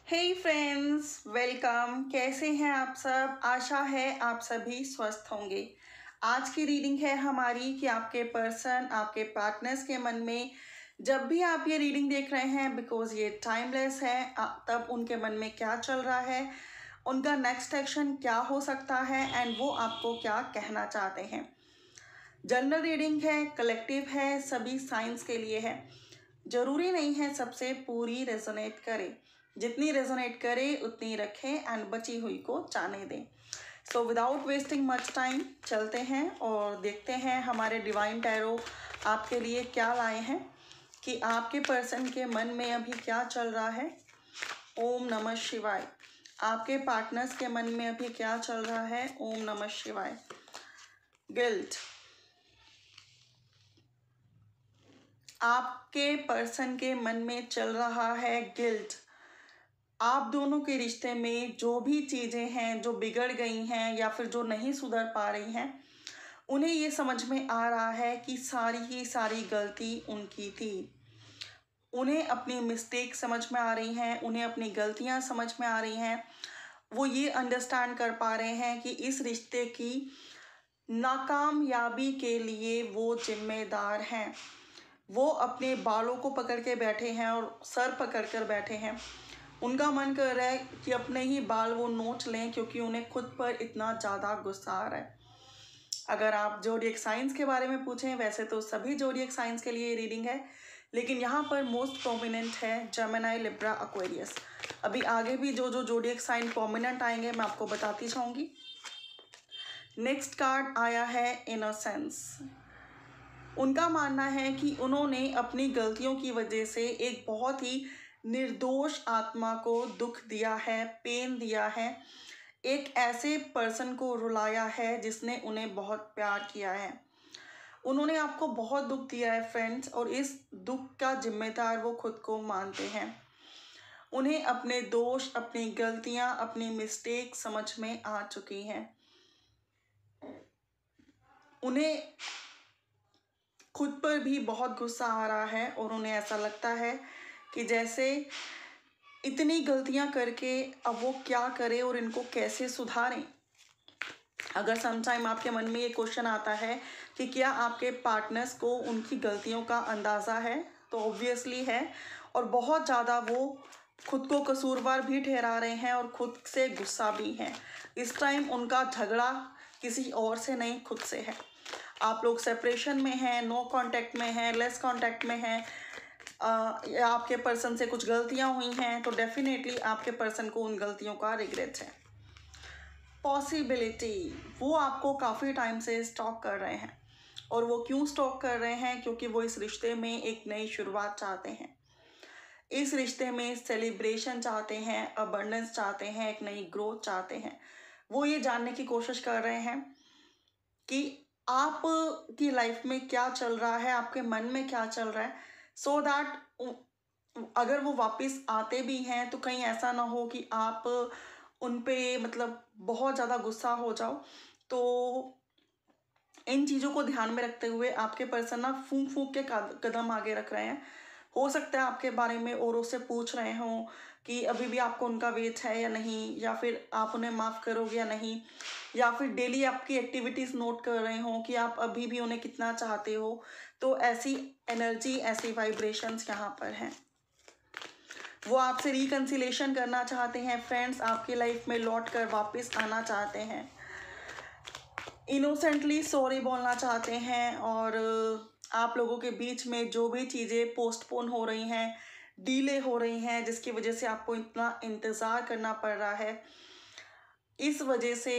हे friends, welcome. कैसे हैं आप सब? आशा है आप सभी स्वस्थ होंगे। आज की रीडिंग है हमारी कि आपके पर्सन, आपके पार्टनर्स के मन में जब भी आप ये रीडिंग देख रहे हैं, बिकॉज ये टाइमलेस है, तब उनके मन में क्या चल रहा है, उनका नेक्स्ट एक्शन क्या हो सकता है एंड वो आपको क्या कहना चाहते हैं। जनरल रीडिंग है, कलेक्टिव है, सभी साइंस के लिए है। जरूरी नहीं है सबसे पूरी रेजोनेट करे, जितनी रेजोनेट करे उतनी रखें एंड बची हुई को जाने दें। So without wasting much time चलते हैं और देखते हैं हमारे डिवाइन टैरो आपके लिए क्या लाए हैं, कि आपके पर्सन के मन में अभी क्या चल रहा है। ओम नमः शिवाय। आपके पार्टनर्स के मन में अभी क्या चल रहा है। ओम नमः शिवाय। गिल्ट। आपके पर्सन के मन में चल रहा है गिल्ट। आप दोनों के रिश्ते में जो भी चीज़ें हैं जो बिगड़ गई हैं या फिर जो नहीं सुधर पा रही हैं, उन्हें ये समझ में आ रहा है कि सारी की सारी गलती उनकी थी। उन्हें अपनी मिस्टेक समझ में आ रही हैं, उन्हें अपनी गलतियां समझ में आ रही हैं। वो ये अंडरस्टैंड कर पा रहे हैं कि इस रिश्ते की नाकामयाबी के लिए वो जिम्मेदार हैं। वो अपने बालों को पकड़ के बैठे हैं और सर पकड़ कर बैठे हैं। उनका मन कर रहा है कि अपने ही बाल वो नोच लें, क्योंकि उन्हें खुद पर इतना ज़्यादा गुस्सा आ रहा है। अगर आप जोडिएक साइंस के बारे में पूछें, वैसे तो सभी जोडिएक साइंस के लिए रीडिंग है, लेकिन यहाँ पर मोस्ट प्रोमिनेंट है जेमिनी, लिब्रा, एक्वेरियस। अभी आगे भी जो जोडिएक साइन प्रोमिनेंट आएंगे मैं आपको बताती जाऊँगी। नेक्स्ट कार्ड आया है इनोसेंस। उनका मानना है कि उन्होंने अपनी गलतियों की वजह से एक बहुत ही निर्दोष आत्मा को दुख दिया है, पेन दिया है, एक ऐसे पर्सन को रुलाया है जिसने उन्हें बहुत प्यार किया है। उन्होंने आपको बहुत दुख दिया है फ्रेंड्स, और इस दुख का जिम्मेदार वो खुद को मानते हैं। उन्हें अपने दोष, अपनी गलतियां, अपनी मिस्टेक समझ में आ चुकी हैं। उन्हें खुद पर भी बहुत गुस्सा आ रहा है और उन्हें ऐसा लगता है कि जैसे इतनी गलतियां करके अब वो क्या करें और इनको कैसे सुधारें। अगर समटाइम आपके मन में ये क्वेश्चन आता है कि क्या आपके पार्टनर्स को उनकी गलतियों का अंदाज़ा है, तो ऑब्वियसली है, और बहुत ज़्यादा वो खुद को कसूरवार भी ठहरा रहे हैं और खुद से गुस्सा भी हैं। इस टाइम उनका झगड़ा किसी और से नहीं, खुद से है। आप लोग सेपरेशन में हैं, नो कांटेक्ट में हैं, लेस कांटेक्ट में हैं, या आपके पर्सन से कुछ गलतियां हुई हैं, तो डेफिनेटली आपके पर्सन को उन गलतियों का रिग्रेट है। पॉसिबिलिटी, वो आपको काफ़ी टाइम से स्टॉक कर रहे हैं। और वो क्यों स्टॉक कर रहे हैं? क्योंकि वो इस रिश्ते में एक नई शुरुआत चाहते हैं। इस रिश्ते में सेलिब्रेशन चाहते हैं, अबंडेंस चाहते हैं, एक नई ग्रोथ चाहते हैं। वो ये जानने की कोशिश कर रहे हैं कि आप की लाइफ में क्या चल रहा है, आपके मन में क्या चल रहा है, सो दैट अगर वो वापस आते भी हैं तो कहीं ऐसा ना हो कि आप उन पे मतलब बहुत ज़्यादा गुस्सा हो जाओ। तो इन चीज़ों को ध्यान में रखते हुए आपके पर्सन ना फूंक फूंक के कदम आगे रख रहे हैं। हो सकता है आपके बारे में औरों से पूछ रहे हों कि अभी भी आपको उनका वेट है या नहीं, या फिर आप उन्हें माफ़ करोगे या नहीं, या फिर डेली आपकी एक्टिविटीज़ नोट कर रहे हों कि आप अभी भी उन्हें कितना चाहते हो। तो ऐसी एनर्जी, ऐसी वाइब्रेशंस यहाँ पर हैं। वो आपसे रिकन्सिलेशन करना चाहते हैं फ्रेंड्स, आपकी लाइफ में लौट कर वापस आना चाहते हैं, इनोसेंटली सॉरी बोलना चाहते हैं, और आप लोगों के बीच में जो भी चीज़ें पोस्टपोन हो रही हैं, डीले हो रही हैं, जिसकी वजह से आपको इतना इंतज़ार करना पड़ रहा है, इस वजह से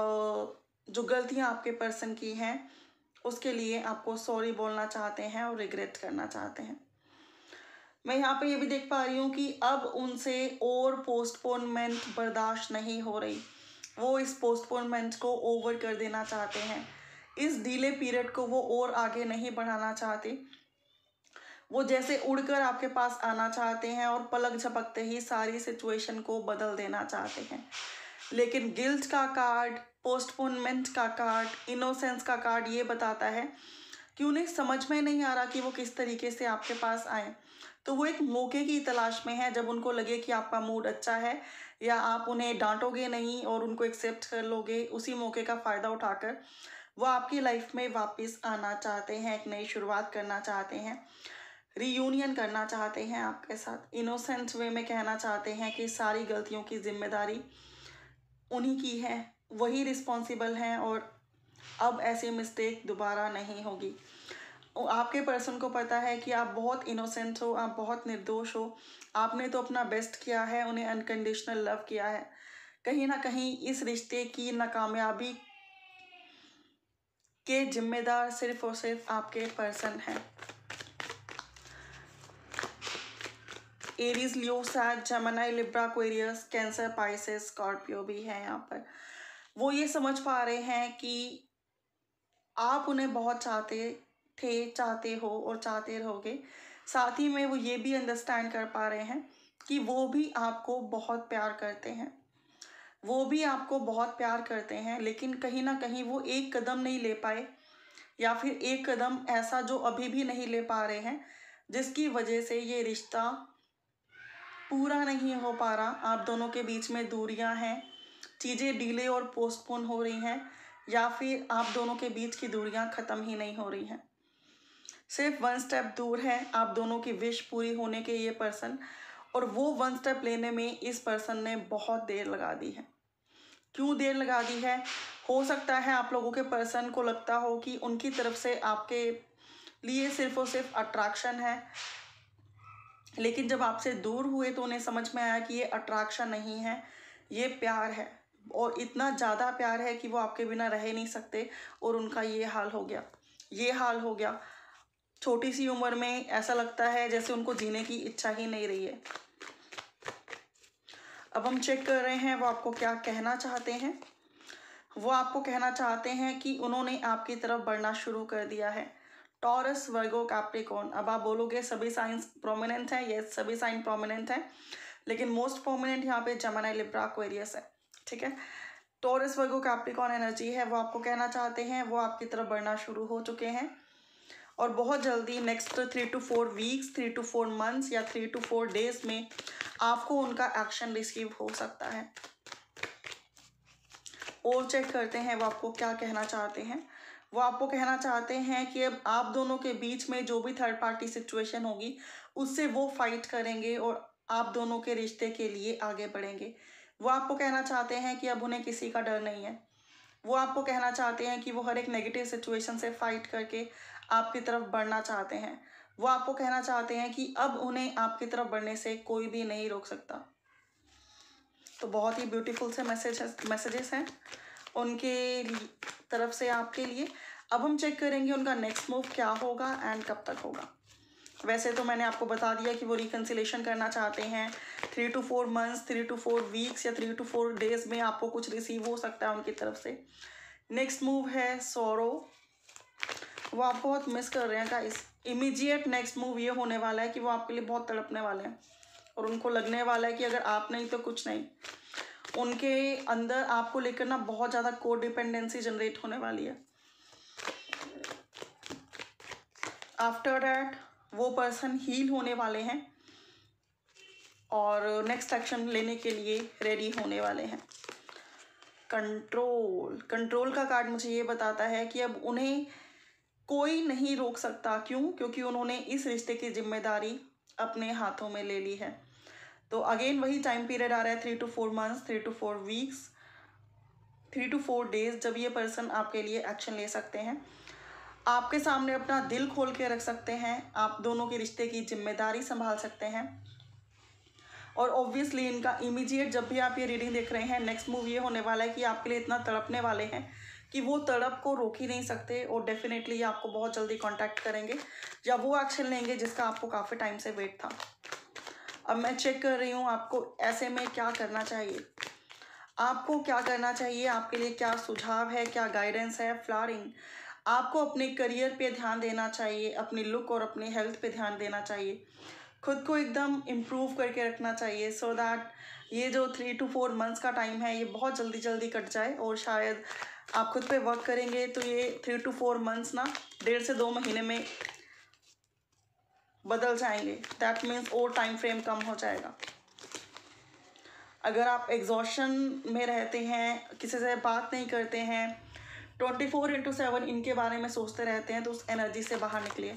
जो गलतियां आपके पर्सन की हैं उसके लिए आपको सॉरी बोलना चाहते हैं और रिग्रेट करना चाहते हैं। मैं यहाँ पे ये भी देख पा रही हूँ कि अब उनसे और पोस्टपोनमेंट बर्दाश्त नहीं हो रही। वो इस पोस्टपोनमेंट को ओवर कर देना चाहते हैं। इस डिले पीरियड को वो और आगे नहीं बढ़ाना चाहते। वो जैसे उड़कर आपके पास आना चाहते हैं और पलक झपकते ही सारी सिचुएशन को बदल देना चाहते हैं। लेकिन गिल्ट का कार्ड, पोस्टपोनमेंट का कार्ड, इनोसेंस का कार्ड ये बताता है कि उन्हें समझ में नहीं आ रहा कि वो किस तरीके से आपके पास आए। तो वो एक मौके की तलाश में है, जब उनको लगे कि आपका मूड अच्छा है या आप उन्हें डांटोगे नहीं और उनको एक्सेप्ट कर लोगे, उसी मौके का फ़ायदा उठाकर वो आपकी लाइफ में वापस आना चाहते हैं, एक नई शुरुआत करना चाहते हैं, रीयूनियन करना चाहते हैं आपके साथ। इनोसेंट वे में कहना चाहते हैं कि सारी गलतियों की जिम्मेदारी उन्हीं की है, वही रिस्पॉन्सिबल हैं और अब ऐसी मिस्टेक दोबारा नहीं होगी। आपके पर्सन को पता है कि आप बहुत इनोसेंट हो, आप बहुत निर्दोष हो, आपने तो अपना बेस्ट किया है, उन्हें अनकंडीशनल लव किया है। कहीं ना कहीं इस रिश्ते की नाकामयाबी के जिम्मेदार सिर्फ और सिर्फ आपके पर्सन हैं। एरीज, लियो, सैज, Gemini, Libra, Aquarius, Cancer, Pisces, Scorpio भी है यहाँ पर। वो ये समझ पा रहे हैं कि आप उन्हें बहुत चाहते थे, चाहते हो और चाहते रहोगे। साथ ही में वो ये भी अंडरस्टैंड कर पा रहे हैं कि वो भी आपको बहुत प्यार करते हैं, वो भी आपको बहुत प्यार करते हैं, लेकिन कहीं ना कहीं वो एक कदम नहीं ले पाए, या फिर एक कदम ऐसा जो अभी भी नहीं ले पा रहे हैं, जिसकी वजह से ये रिश्ता पूरा नहीं हो पा रहा। आप दोनों के बीच में दूरियां हैं, चीज़ें डिले और पोस्टपोन हो रही हैं, या फिर आप दोनों के बीच की दूरियां ख़त्म ही नहीं हो रही हैं। सिर्फ वन स्टेप दूर है आप दोनों की विश पूरी होने के ये पर्सन, और वो वन स्टेप लेने में इस पर्सन ने बहुत देर लगा दी है। क्यों देर लगा दी है? हो सकता है आप लोगों के पर्सन को लगता हो कि उनकी तरफ से आपके लिए सिर्फ और सिर्फ अट्रैक्शन है, लेकिन जब आपसे दूर हुए तो उन्हें समझ में आया कि ये अट्रैक्शन नहीं है, ये प्यार है, और इतना ज़्यादा प्यार है कि वो आपके बिना रह ही नहीं सकते, और उनका ये हाल हो गया, ये हाल हो गया। छोटी सी उम्र में ऐसा लगता है जैसे उनको जीने की इच्छा ही नहीं रही है। अब हम चेक कर रहे हैं वो आपको क्या कहना चाहते हैं। वो आपको कहना चाहते हैं कि उन्होंने आपकी तरफ बढ़ना शुरू कर दिया है। Taurus, Virgo, Capricorn. अब आप बोलोगे सभी साइंस प्रोमिनेंट हैं, यस सभी साइन प्रोमिनेंट हैं, लेकिन मोस्ट प्रोमिनेंट यहाँ पे जेमिनी, लिब्रा, एक्वेरियस है। ठीक है, टॉरस, वर्गो, कैप्रिकॉर्न एनर्जी है, वो आपको कहना चाहते हैं वो आपकी तरफ बढ़ना शुरू हो चुके हैं, और बहुत जल्दी next 3 to 4 weeks, 3 to 4 months या 3 to 4 डेज में आपको उनका एक्शन रिसीव हो सकता है। और चेक करते हैं वो आपको क्या कहना चाहते हैं। वो आपको कहना चाहते हैं कि अब आप दोनों के बीच में जो भी थर्ड पार्टी सिचुएशन होगी उससे वो फाइट करेंगे और आप दोनों के रिश्ते के लिए आगे बढ़ेंगे। वो आपको कहना चाहते हैं कि अब उन्हें किसी का डर नहीं है। वो आपको कहना चाहते हैं कि वो हर एक नेगेटिव सिचुएशन से फाइट करके आपकी तरफ बढ़ना चाहते हैं। वो आपको कहना चाहते हैं कि अब उन्हें आपकी तरफ बढ़ने से कोई भी नहीं रोक सकता। तो बहुत ही ब्यूटीफुल से मैसेजेस हैं उनके तरफ से आपके लिए। अब हम चेक करेंगे उनका नेक्स्ट मूव क्या होगा एंड कब तक होगा। वैसे तो मैंने आपको बता दिया कि वो रिकन्सिलेशन करना चाहते हैं। 3 to 4 मंथ्स, 3 to 4 वीक्स या 3 to 4 डेज में आपको कुछ रिसीव हो सकता है उनकी तरफ से। नेक्स्ट मूव है सोरो। वो आप बहुत मिस कर रहे हैं गाइस। इमीडिएट नेक्स्ट मूव ये होने वाला है कि वो आपके लिए बहुत तड़पने वाले हैं, और उनको लगने वाला है कि अगर आप नहीं तो कुछ नहीं। उनके अंदर आपको लेकर ना बहुत ज़्यादा को डिपेंडेंसी जनरेट होने वाली है। आफ्टर दैट वो पर्सन हील होने वाले हैं और नेक्स्ट एक्शन लेने के लिए रेडी होने वाले हैं। कंट्रोल का कार्ड मुझे ये बताता है कि अब उन्हें कोई नहीं रोक सकता। क्यों? क्योंकि उन्होंने इस रिश्ते की जिम्मेदारी अपने हाथों में ले ली है। तो अगेन वही टाइम पीरियड आ रहा है 3 to 4 months, 3 to 4 weeks, 3 to 4 days, जब ये पर्सन आपके लिए एक्शन ले सकते हैं, आपके सामने अपना दिल खोल के रख सकते हैं, आप दोनों के रिश्ते की जिम्मेदारी संभाल सकते हैं। और ऑब्वियसली इनका इमीडिएट जब भी आप ये रीडिंग देख रहे हैं, नेक्स्ट मूव ये होने वाला है कि आपके लिए इतना तड़पने वाले हैं कि वो तड़प को रोक ही नहीं सकते, और डेफिनेटली आपको बहुत जल्दी कांटेक्ट करेंगे या वो एक्शन लेंगे जिसका आपको काफ़ी टाइम से वेट था। अब मैं चेक कर रही हूँ आपको ऐसे में क्या करना चाहिए। आपको क्या करना चाहिए, आपके लिए क्या सुझाव है, क्या गाइडेंस है। फ्लावरिंग, आपको अपने करियर पे ध्यान देना चाहिए, अपनी लुक और अपनी हेल्थ पे ध्यान देना चाहिए, खुद को एकदम इम्प्रूव करके रखना चाहिए, सो दैट ये जो 3 to 4 मंथ्स का टाइम है ये बहुत जल्दी जल्दी कट जाए। और शायद आप खुद पे वर्क करेंगे तो ये 3 to 4 मंथ्स ना 1.5 से 2 महीने में बदल जाएंगे। दैट मीन्स और टाइम फ्रेम कम हो जाएगा। अगर आप एग्जॉशन में रहते हैं, किसी से बात नहीं करते हैं, 24/7 इनके बारे में सोचते रहते हैं, तो उस एनर्जी से बाहर निकलिए।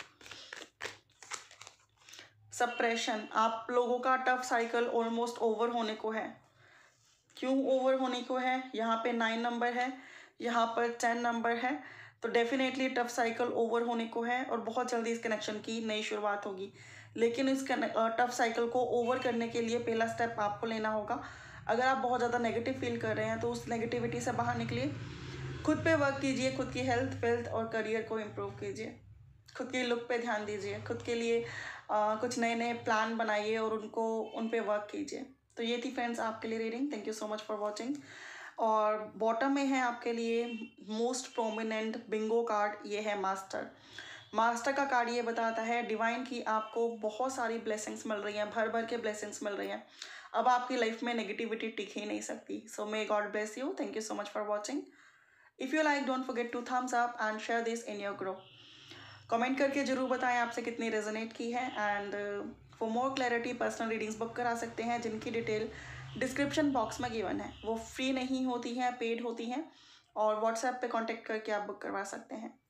सप्रेशन, आप लोगों का टफ साइकिल ऑलमोस्ट ओवर होने को है। क्यों ओवर होने को है? यहाँ पे 9 नंबर है, यहाँ पर 10 नंबर है, तो डेफिनेटली टफ साइकिल ओवर होने को है और बहुत जल्दी इस कनेक्शन की नई शुरुआत होगी। लेकिन इस टफ साइकिल को ओवर करने के लिए पहला स्टेप आपको लेना होगा। अगर आप बहुत ज़्यादा नेगेटिव फील कर रहे हैं तो उस नेगेटिविटी से बाहर निकलिए, खुद पे वर्क कीजिए, खुद की हेल्थ, वेल्थ और करियर को इम्प्रूव कीजिए, खुद के लुक पे ध्यान दीजिए, खुद के लिए कुछ नए नए प्लान बनाइए और उन पे वर्क कीजिए। तो ये थी फ्रेंड्स आपके लिए reading. Thank you so much for watching. और बॉटम में है आपके लिए मोस्ट प्रोमिनेंट बिंगो कार्ड, ये है मास्टर। मास्टर का कार्ड ये बताता है डिवाइन की आपको बहुत सारी ब्लेसिंग्स मिल रही हैं, भर भर के ब्लेसिंग्स मिल रही हैं। अब आपकी लाइफ में नेगेटिविटी टिक ही नहीं सकती। So may God bless you. Thank you so much for watching. If you like, don't forget to thumbs up and share this in your group. Comment करके ज़रूर बताएं आपसे कितनी रेजोनेट की है। And for more clarity personal readings book करा सकते हैं, जिनकी डिटेल डिस्क्रिप्शन बॉक्स में गिवन है। वो फ्री नहीं होती हैं, पेड होती हैं, और व्हाट्सएप पे कांटेक्ट करके आप बुक करवा सकते हैं।